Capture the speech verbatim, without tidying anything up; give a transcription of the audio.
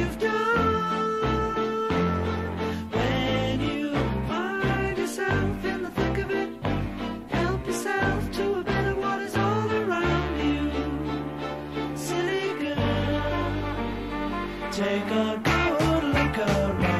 you've done. When you find yourself in the thick of it, help yourself to a better what is all around you. Silly girl, take a good look around.